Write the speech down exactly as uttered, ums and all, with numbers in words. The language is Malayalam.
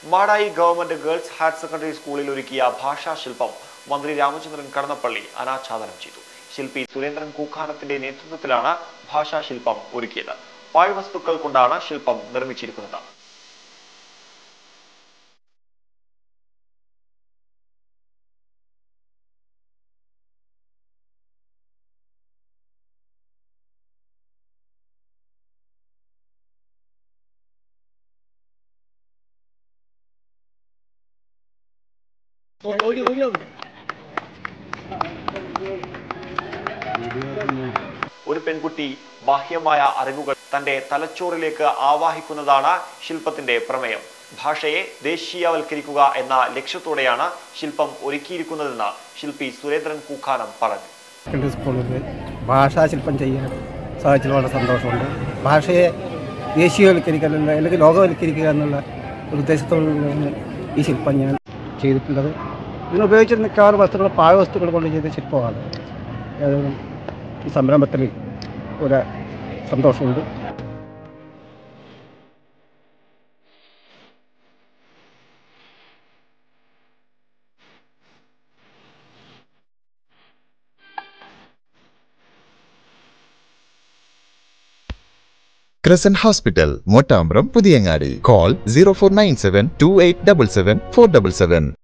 Madayi government girls higher secondary സ്കൂളിൽ ഒരുക്കിയ ഭാഷാശില്പം മന്ത്രി രാമചന്ദ്രൻ കടന്നപ്പള്ളി അനാച്ഛാദനം ചെയ്തു. ശില്പി സുരേന്ദ്രൻ കൂക്കാനത്തിന്റെ നേതൃത്വത്തിലാണ് ഭാഷാശില്പം ഒരുക്കിയത്. പാഴ്വസ്തുക്കൾ കൊണ്ടാണ് ശില്പം നിർമ്മിച്ചിരിക്കുന്നത്. ഒരു പെൺകുട്ടി ബാഹ്യമായ അറിവുകൾ തന്റെ തലച്ചോറിലേക്ക് ആവാഹിക്കുന്നതാണ് ശില്പത്തിന്റെ പ്രമേയം. ഭാഷയെ ദേശീയവൽക്കരിക്കുക എന്ന ലക്ഷ്യത്തോടെയാണ് ശില്പം ഒരുക്കിയിരിക്കുന്നതെന്ന് ശില്പി സുരേന്ദ്രൻ കൂക്കാനം പറഞ്ഞു. ഭാഷാശില്പം ചെയ്യാൻ സാധിച്ചതിൽ വളരെ സന്തോഷമുണ്ട്. ഭാഷയെ ദേശീയവൽക്കരിക്കുക അല്ലെങ്കിൽ ലോകവൽക്കരിക്കുക എന്നുള്ള ഒരു ഉദ്ദേശത്തോടുകൂടിയാണ് ഈ ശില്പം ഞാൻ ചെയ്തിട്ടുള്ളത്. ഇതിനുപയോഗിച്ചിരുന്ന മിക്കവാറും വസ്തുക്കൾ പാഴ് വസ്തുക്കൾ കൊണ്ട് ചെയ്ത ശില്പമാണ്. ഈ സംരംഭത്തിൽ ഒരു സന്തോഷമുണ്ട്. Crescent Hospital, Motambram, Pudiyangadi. Call zero four nine seven two eight seven seven four seven seven.